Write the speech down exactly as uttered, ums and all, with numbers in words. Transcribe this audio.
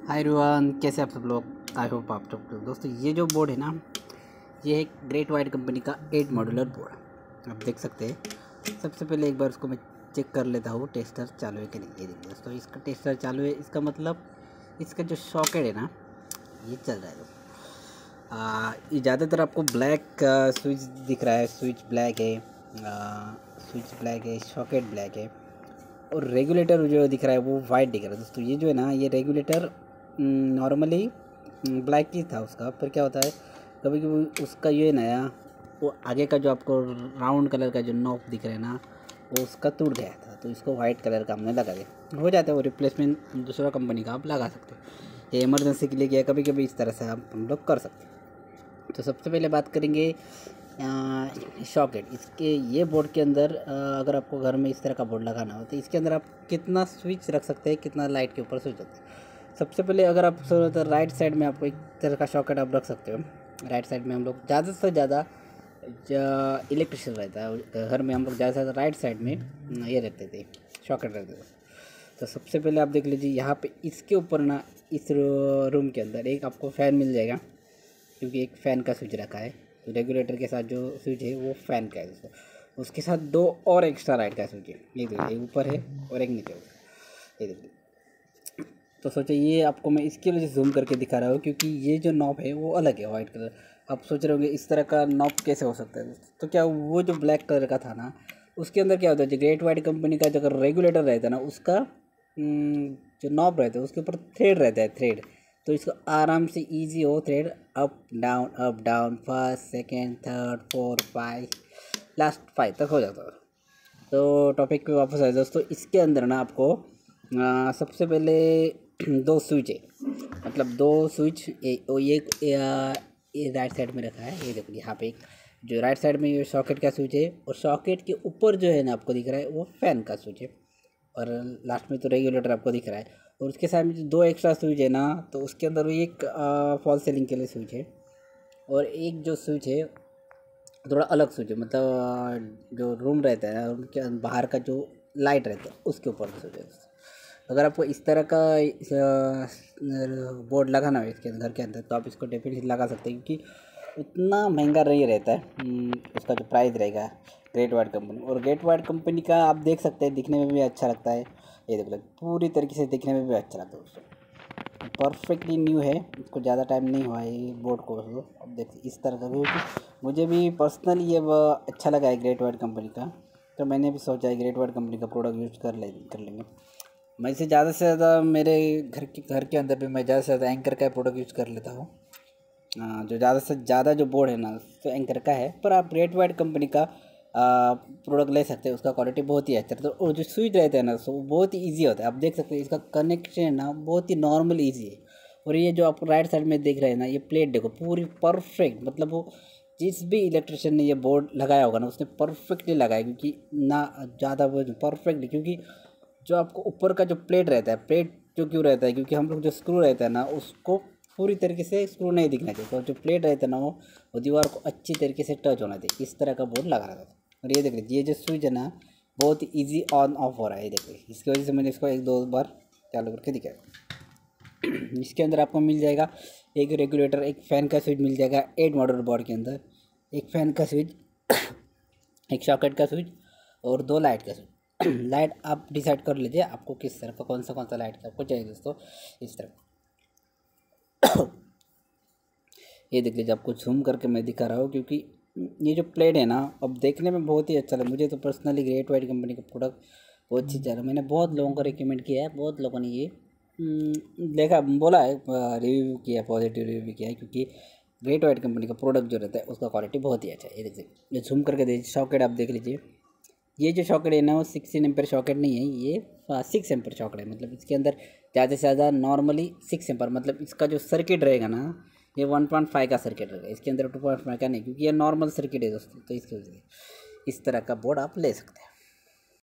Hi everyone, कैसे आप सब लोग। आई होप आप सब लोग। दोस्तों ये जो बोर्ड है ना, ये है ग्रेट वाइट कंपनी का एट मॉड्यूलर बोर्ड। आप देख सकते हैं। सबसे पहले एक बार उसको मैं चेक कर लेता हूँ टेस्टर चालू है कि नहीं। ये देखिए दोस्तों, इसका टेस्टर चालू है। इसका मतलब इसका जो सॉकेट है ना, ये चल रहा है दोस्तों। आ, ये ज़्यादातर आपको ब्लैक स्विच दिख रहा है। स्विच ब्लैक है, स्विच ब्लैक है, सॉकेट ब्लैक है, और रेगुलेटर जो दिख रहा है वो वाइट दिख रहा है दोस्तों। ये जो है ना, ये रेगुलेटर नॉर्मली ब्लैक ही था उसका, पर क्या होता है कभी कभी उसका ये नया वो आगे का जो आपको राउंड कलर का जो नॉब दिख रहा है ना, वो उसका टूट गया था, तो इसको वाइट कलर का हमने लगा दिया। हो जाता है वो रिप्लेसमेंट दूसरा कंपनी का आप लगा सकते हो। ये इमरजेंसी के लिए किया, कभी कभी इस तरह से आप हम लोग कर सकते हैं। तो सबसे पहले बात करेंगे सॉकेट। इसके ये बोर्ड के अंदर अगर आपको घर में इस तरह का बोर्ड लगाना हो तो इसके अंदर आप कितना स्विच रख सकते हैं, कितना लाइट के ऊपर स्विच रखते हैं। सबसे पहले अगर आप तो राइट साइड में आपको एक तरह का सॉकेट आप रख सकते हो। राइट साइड में हम लोग ज़्यादा से ज़्यादा इलेक्ट्रिशियन रहता है घर में, हम लोग ज़्यादा से ज़्यादा राइट साइड में ये रहते थे, सॉकेट रहते थे। तो सबसे पहले आप देख लीजिए यहाँ पे इसके ऊपर ना, इस रूम के अंदर एक आपको फ़ैन मिल जाएगा, क्योंकि एक फ़ैन का स्विच रखा है। तो रेगुलेटर के साथ जो स्विच है वो फ़ैन का है दोस्तों। उसके साथ दो और एक्स्ट्रा लाइट का स्विच है, ये देखिए, एक ऊपर है और एक नीचे, ये देखिए। तो सोचो ये आपको मैं इसके वजह से जूम करके दिखा रहा हूँ, क्योंकि ये जो नॉब है वो अलग है, वाइट कलर। आप सोच रहे होंगे इस तरह का नॉब कैसे हो सकता है। तो क्या वो जो ब्लैक कलर का था ना, उसके अंदर क्या होता है, जो ग्रेट वाइट कंपनी का जो अगर रेगुलेटर रहता है ना, उसका जो नॉब रहता है उसके ऊपर थ्रेड रहता है, थ्रेड। तो इसको आराम से इजी हो thread up down up down, first second third four five, last five तक हो जाता है। तो टॉपिक पे वापस आए दोस्तों। इसके अंदर ना आपको आ, सबसे पहले दो स्विच है, मतलब दो स्विच एक ये राइट साइड में रखा है। ये देखो यहाँ पे एक जो राइट साइड में ये सॉकेट का स्विच है, और सॉकेट के ऊपर जो है ना आपको दिख रहा है वो फैन का स्विच है, और लास्ट में तो रेगुलेटर आपको दिख रहा है। और उसके साथ में जो दो एक्स्ट्रा स्विच है ना, तो उसके अंदर भी एक फॉल सीलिंग के लिए स्विच है, और एक जो स्विच है थोड़ा अलग स्विच है, मतलब जो रूम रहता है उनके बाहर का जो लाइट रहता है उसके ऊपर स्विच है। अगर आपको इस तरह का बोर्ड लगाना हो इसके घर के अंदर, तो आप इसको डेफिनेटली लगा सकते हैं, क्योंकि उतना महंगा नहीं रहता है उसका जो प्राइस रहेगा ग्रेट वाइट कंपनी। और ग्रेट वाइट कंपनी का आप देख सकते हैं, दिखने में भी अच्छा लगता है। ये देख लो, पूरी तरीके से दिखने में भी अच्छा लगता है उसको, परफेक्टली न्यू है, इसको ज़्यादा टाइम नहीं हुआ है ये बोर्ड को। अब देख इस तरह का, क्योंकि मुझे भी पर्सनली ये अच्छा लगा है ग्रेट वाइट कंपनी का, तो मैंने भी सोचा है ग्रेट वाइट कंपनी का प्रोडक्ट यूज़ कर ले कर लेंगे। मैं इसे ज़्यादा से ज़्यादा मेरे घर के घर के अंदर भी मैं ज़्यादा से ज़्यादा एंकर का प्रोडक्ट यूज़ कर लेता हूँ। जो ज़्यादा से ज़्यादा जो बोर्ड है ना तो एंकर का है, पर आप ग्रेट वाइट कंपनी का प्रोडक्ट ले सकते हैं। उसका क्वालिटी बहुत ही अच्छा है, तो और जो स्विच रहता है ना सो बहुत ही ईजी होता है। आप देख सकते हैं इसका कनेक्शन ना बहुत ही नॉर्मल ईजी है। और ये जो आप राइट साइड में देख रहे हैं ना, ये प्लेट देखो पूरी परफेक्ट, मतलब वो जिस भी इलेक्ट्रिशियन ने ये बोर्ड लगाया होगा ना उसने परफेक्टली लगाया, क्योंकि ना ज़्यादा वो परफेक्टली, क्योंकि जो आपको ऊपर का जो प्लेट रहता है, प्लेट जो क्यों रहता है, क्योंकि हम लोग जो स्क्रू रहता है ना उसको पूरी तरीके से स्क्रू नहीं दिखना चाहिए, तो जो प्लेट रहता है ना वो वो दीवार को अच्छी तरीके से टच होना चाहिए। इस तरह का बोर्ड लगा रहा था। और ये देख लीजिए, ये जो स्विच है ना बहुत ही ईजी ऑन ऑफ हो रहा है, ये देख लीजिए। इसकी वजह से मैंने इसको एक दो बार चालू करके दिखाया। इसके अंदर आपको मिल जाएगा एक रेगुलेटर, एक फ़ैन का स्विच मिल जाएगा एट मॉडल बोर्ड के अंदर, एक फ़ैन का स्विच, एक सॉकेट का स्विच, और दो लाइट का स्विच। लाइट आप डिसाइड कर लीजिए आपको किस तरह का, कौन सा कौन सा लाइट का आपको चाहिए दोस्तों। इस तरह ये देख लीजिए, आपको झूम करके मैं दिखा रहा हूँ, क्योंकि ये जो प्लेट है ना अब देखने में बहुत ही अच्छा लगा मुझे। तो पर्सनली ग्रेट वाइट कंपनी का प्रोडक्ट बहुत अच्छी चल रहा है। मैंने बहुत लोगों को रिकमेंड किया है, बहुत लोगों ने ये देखा, बोला है, रिव्यू किया, पॉजिटिव रिव्यू किया है, क्योंकि ग्रेट वाइट कंपनी का प्रोडक्ट जो रहता है उसका क्वालिटी बहुत ही अच्छा है। ये देखिए, ये झूम करके देखिए, सॉकेट आप देख लीजिए। ये जो सॉकेट है ना वो सिक्सटीन एम्पेयर सॉकेट नहीं है, ये सिक्स एम्पेयर सॉकेट है। मतलब इसके अंदर ज़्यादा से ज़्यादा नॉर्मली सिक्स एम्पेयर, मतलब इसका जो सर्किट रहेगा ना ये वन पॉइंट फाइव का सर्किट रहेगा, इसके अंदर टू पॉइंट फाइव का नहीं, क्योंकि ये नॉर्मल सर्किट है दोस्तों। तो इसकी वजह से इस तरह का बोर्ड आप ले सकते हैं।